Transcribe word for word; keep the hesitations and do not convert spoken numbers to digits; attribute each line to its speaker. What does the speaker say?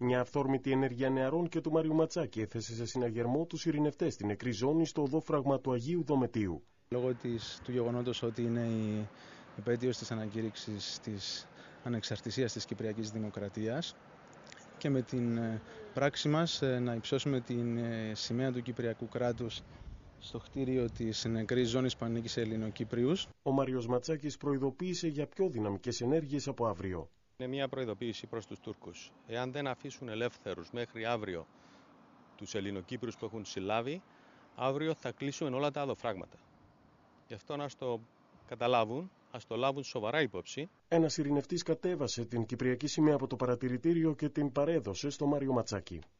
Speaker 1: Μια αυθόρμητη ενέργεια νεαρών και του Μάριου Ματσάκη έθεσε σε συναγερμό τους ειρηνευτές στην νεκρή ζώνη στο οδόφραγμα του Αγίου Δομετίου.
Speaker 2: Λόγω της, του γεγονότος ότι είναι η επέτειος της ανακήρυξης της ανεξαρτησίας της Κυπριακής Δημοκρατίας και με την πράξη μας να υψώσουμε την σημαία του Κυπριακού κράτους στο κτίριο της νεκρής ζώνης που ανήκει σε Ελληνοκύπριους.
Speaker 1: Ο Μάριος Ματσάκης προειδοποίησε για πιο δυναμικές ενέργειες από αύριο.
Speaker 3: Είναι μια προειδοποίηση προς τους Τούρκους. Εάν δεν αφήσουν ελεύθερους μέχρι αύριο τους Ελληνοκύπριους που έχουν συλλάβει, αύριο θα κλείσουν όλα τα αδοφράγματα. Γι' αυτό να το καταλάβουν, ας το λάβουν σοβαρά υπόψη.
Speaker 1: Ένας ειρηνευτής κατέβασε την Κυπριακή σημαία από το παρατηρητήριο και την παρέδωσε στο Μάριο Ματσάκη.